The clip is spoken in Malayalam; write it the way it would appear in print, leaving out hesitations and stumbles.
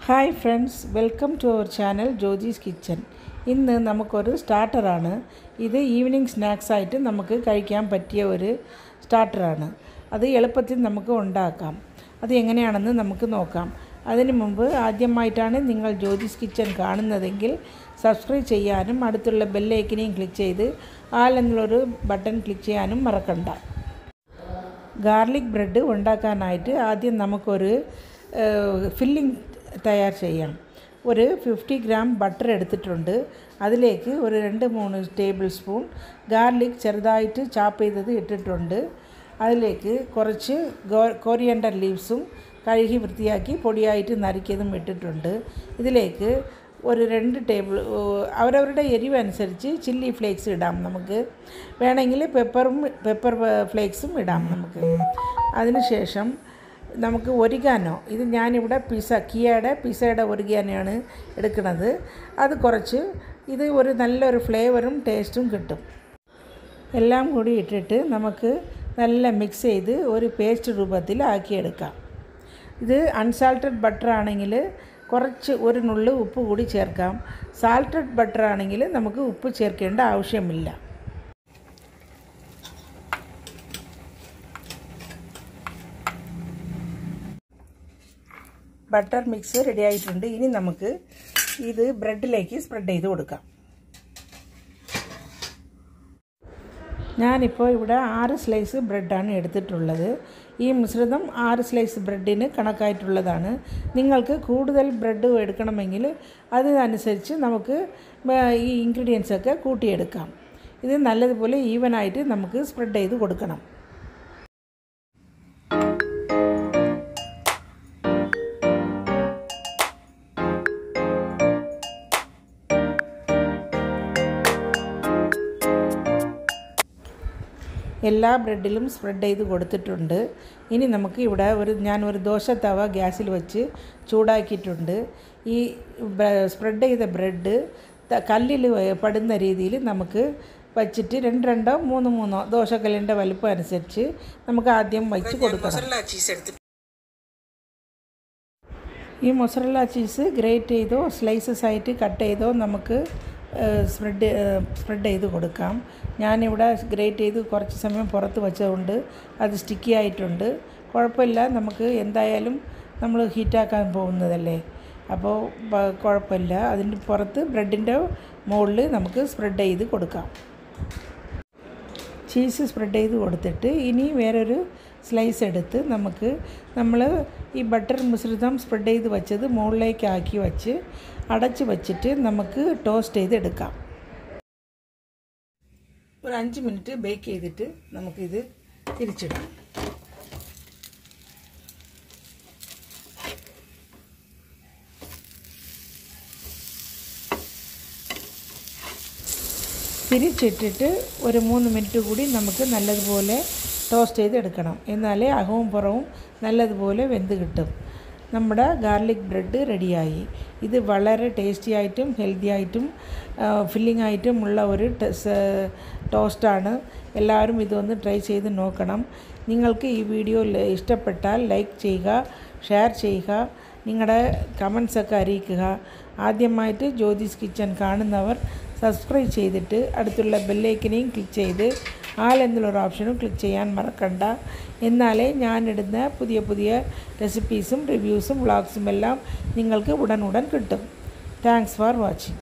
Hi friends, welcome to our channel Jojee's kitchen. ഇന്ന് നമുക്കൊരു സ്റ്റാർട്ടറാണ്. ഇത് ഈവനിങ് സ്നാക്സായിട്ട് നമുക്ക് കഴിക്കാൻ പറ്റിയ ഒരു സ്റ്റാർട്ടറാണ്. അത് എളുപ്പത്തിൽ നമുക്ക് ഉണ്ടാക്കാം. അത് എങ്ങനെയാണെന്ന് നമുക്ക് നോക്കാം. അതിനു മുമ്പ് ആദ്യമായിട്ടാണ് നിങ്ങൾ ജോജീസ് കിച്ചൻ കാണുന്നതെങ്കിൽ സബ്സ്ക്രൈബ് ചെയ്യാനും അടുത്തുള്ള ബെല്ലൈക്കനെയും ക്ലിക്ക് ചെയ്ത് ആൽ എന്നുള്ളൊരു ബട്ടൺ ക്ലിക്ക് ചെയ്യാനും മറക്കണ്ട. ഗാർലിക് ബ്രെഡ് ഉണ്ടാക്കാനായിട്ട് ആദ്യം നമുക്കൊരു ഫില്ലിംഗ് തയ്യാർ ചെയ്യാം. ഒരു 50 ഗ്രാം ബട്ടർ എടുത്തിട്ടുണ്ട്. അതിലേക്ക് ഒരു 2-3 ടേബിൾ സ്പൂൺ ഗാർലിക് ചെറുതായിട്ട് ചാപ്പ് ചെയ്തത് ഇട്ടിട്ടുണ്ട്. അതിലേക്ക് കുറച്ച് കോരിയൻഡർ ലീവ്സും കഴുകി വൃത്തിയാക്കി പൊടിയായിട്ട് നറുക്കിയതും ഇട്ടിട്ടുണ്ട്. ഇതിലേക്ക് ഒരു 2 ടേബിൾ അവരവരുടെ എരിവ് അനുസരിച്ച് ചില്ലി ഫ്ലേക്സ് ഇടാം. നമുക്ക് വേണമെങ്കിൽ പെപ്പർ ഫ്ലേക്സും ഇടാം നമുക്ക്. അതിനുശേഷം നമുക്ക് ഒരിഗാനോ, ഇത് ഞാനിവിടെ പിസയുടെ ഒരിഗാനോയാണ് എടുക്കുന്നത്. അത് കുറച്ച്, ഇത് ഒരു നല്ലൊരു ഫ്ലേവറും ടേസ്റ്റും കിട്ടും. എല്ലാം കൂടി ഇട്ടിട്ട് നമുക്ക് നല്ല മിക്സ് ചെയ്ത് ഒരു പേസ്റ്റ് രൂപത്തിൽ ആക്കിയെടുക്കാം. ഇത് അൺസാൾട്ടഡ് ബട്ടർ ആണെങ്കിൽ കുറച്ച് ഒരു നുള്ളു ഉപ്പ് കൂടി ചേർക്കാം. സാൾട്ടഡ് ബട്ടർ ആണെങ്കിൽ നമുക്ക് ഉപ്പ് ചേർക്കേണ്ട ആവശ്യമില്ല. ബട്ടർ മിക്സ് റെഡി ആയിട്ടുണ്ട്. ഇനി നമുക്ക് ഇത് ബ്രെഡിലേക്ക് സ്പ്രെഡ് ചെയ്ത് കൊടുക്കാം. ഞാനിപ്പോൾ ഇവിടെ 6 സ്ലൈസ് ബ്രെഡാണ് എടുത്തിട്ടുള്ളത്. ഈ മിശ്രിതം 6 സ്ലൈസ് ബ്രെഡിന് കണക്കായിട്ടുള്ളതാണ്. നിങ്ങൾക്ക് കൂടുതൽ ബ്രെഡ് എടുക്കണമെങ്കിൽ അതിനനുസരിച്ച് നമുക്ക് ഈ ഇൻഗ്രീഡിയൻസൊക്കെ കൂട്ടിയെടുക്കാം. ഇത് നല്ലതുപോലെ ഈവനായിട്ട് നമുക്ക് സ്പ്രെഡ് ചെയ്ത് കൊടുക്കണം. എല്ലാ ബ്രെഡിലും സ്പ്രെഡ് ചെയ്ത് കൊടുത്തിട്ടുണ്ട്. ഇനി നമുക്ക് ഇവിടെ ഞാനൊരു ദോശ തവ ഗ്യാസിൽ വെച്ച് ചൂടാക്കിയിട്ടുണ്ട്. ഈ സ്പ്രെഡ് ചെയ്ത ബ്രെഡ് കല്ലിൽ പടുന്ന രീതിയിൽ നമുക്ക് വച്ചിട്ട് 2-2 3-3 ദോശക്കല്ലിൻ്റെ വലുപ്പം അനുസരിച്ച് നമുക്ക് ആദ്യം വെച്ച് കൊടുക്കണം. ഈ മൊസറല്ല ചീസ് ഗ്രേറ്റ് ചെയ്തോ സ്ലൈസസ് ആയിട്ട് കട്ട് ചെയ്തോ നമുക്ക് സ്പ്രെഡ് ചെയ്ത് കൊടുക്കാം. ഞാനിവിടെ ഗ്രേറ്റ് ചെയ്ത് കുറച്ച് സമയം പുറത്ത് വെച്ചതുകൊണ്ട് അത് സ്റ്റിക്കി ആയിട്ടുണ്ട്. കുഴപ്പമില്ല, നമുക്ക് എന്തായാലും നമ്മൾ ഹീറ്റാക്കാൻ പോകുന്നതല്ലേ, അപ്പോൾ കുഴപ്പമില്ല. അതിൻ്റെ പുറത്ത് ബ്രെഡിൻ്റെ മുകളിൽ നമുക്ക് സ്പ്രെഡ് ചെയ്ത് കൊടുക്കാം. ചീസ് സ്പ്രെഡ് ചെയ്ത് കൊടുത്തിട്ട് ഇനി വേറൊരു സ്ലൈസ് എടുത്ത് നമ്മൾ ഈ ബട്ടർ മിശ്രിതം സ്പ്രെഡ് ചെയ്ത് വെച്ചത് മുകളിലേക്ക് ആക്കി വെച്ച് അടച്ച് വച്ചിട്ട് നമുക്ക് ടോസ്റ്റ് ചെയ്തെടുക്കാം. ഒരു 5 മിനിറ്റ് ബേക്ക് ചെയ്തിട്ട് നമുക്കിത് തിരിച്ചിടാം. തിരിച്ചിട്ടിട്ട് ഒരു 3 മിനിറ്റ് കൂടി നമുക്ക് നല്ലതുപോലെ ടോസ്റ്റ് ചെയ്തെടുക്കണം. എന്നാലേ അകവും പുറവും നല്ലതുപോലെ വെന്ത് കിട്ടും. നമ്മുടെ ഗാർലിക് ബ്രെഡ് റെഡിയായി. ഇത് വളരെ ടേസ്റ്റി ആയിട്ടും ഹെൽത്തി ആയിട്ടും ഫില്ലിംഗ് ആയിട്ടും ഉള്ള ഒരു ടോസ്റ്റാണ്. എല്ലാവരും ഇതൊന്ന് ട്രൈ ചെയ്ത് നോക്കണം. നിങ്ങൾക്ക് ഈ വീഡിയോ ഇഷ്ടപ്പെട്ടാൽ ലൈക്ക് ചെയ്യുക, ഷെയർ ചെയ്യുക, നിങ്ങളുടെ കമൻസൊക്കെ അറിയിക്കുക. ആദ്യമായിട്ട് ജോജീസ് കിച്ചൻ കാണുന്നവർ സബ്സ്ക്രൈബ് ചെയ്തിട്ട് അടുത്തുള്ള ബെല്ലൈക്കനെയും ക്ലിക്ക് ചെയ്ത് ആൽ എന്നുള്ളൊരു ഓപ്ഷനും ക്ലിക്ക് ചെയ്യാൻ മറക്കണ്ട. എന്നാലേ ഞാനിടുന്ന പുതിയ റെസിപ്പീസും റിവ്യൂസും വ്ളോഗ്സും എല്ലാം നിങ്ങൾക്ക് ഉടൻ കിട്ടും. Thanks for watching.